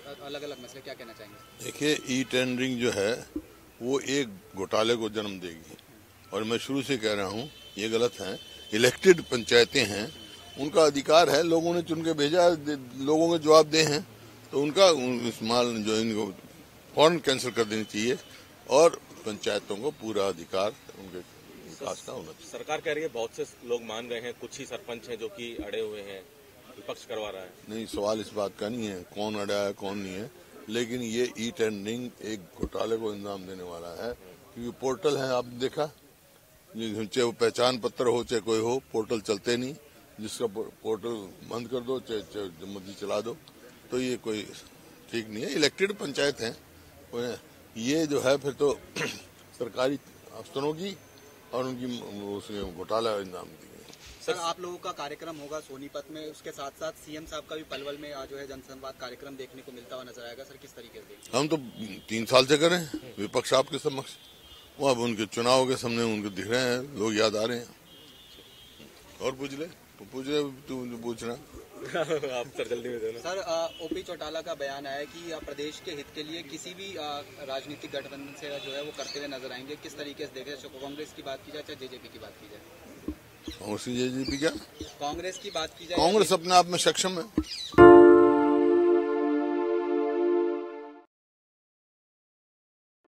अलग अलग मसले, क्या कहना चाहेंगे? देखिए, ई टेंडरिंग जो है वो एक घोटाले को जन्म देगी, और मैं शुरू से कह रहा हूँ ये गलत है। इलेक्टेड पंचायतें हैं, उनका अधिकार है, लोगों ने चुन के भेजा, लोगों के जवाब दे हैं, तो उनका इस्तेमाल जो इनको फौरन कैंसिल कर देनी चाहिए और पंचायतों को पूरा अधिकार उनके विकास का होना चाहिए। सरकार कह रही है बहुत से लोग मान गए हैं, कुछ ही सरपंच हैं जो कि अड़े हुए हैं, विपक्ष करवा रहा है। नहीं, सवाल इस बात का नहीं है कौन अड़ा है कौन नहीं है, लेकिन ये ई टेंडरिंग एक घोटाले को अंजाम देने वाला है, क्योंकि पोर्टल है, आप देखा, चाहे वो पहचान पत्र हो चाहे कोई हो, पोर्टल चलते नहीं, जिसका पोर्टल बंद कर दो चाहे मर्जी चला दो, तो ये कोई ठीक नहीं है। इलेक्टेड पंचायत है, ये जो है फिर तो सरकारी अफसरों की और उनकी उसने घोटाला अंजाम दी। सर, आप लोगों का कार्यक्रम होगा सोनीपत में, उसके साथ साथ सीएम साहब का भी पलवल में आज जो है जनसंवाद कार्यक्रम देखने को मिलता हुआ नजर आएगा। सर, किस तरीके से? हम तो 3 साल से करें विपक्ष आपके समक्ष, वो अब उनके चुनाव के सामने उनको दिख रहे हैं, लोग याद आ रहे हैं। और पूछ ले तू पूछना। आप सर जल्दी में देना। सर, ओपी चौटाला का बयान आया कि प्रदेश के हित के लिए किसी भी राजनीतिक गठबंधन से जो है वो करते हुए नजर आएंगे। किस तरीके से देखें? कांग्रेस की बात की जाए चाहे जेजेपी की बात की जाए? कांग्रेस की जेजेपी क्या? कांग्रेस की बात की जाए, कांग्रेस अपने आप में सक्षम है।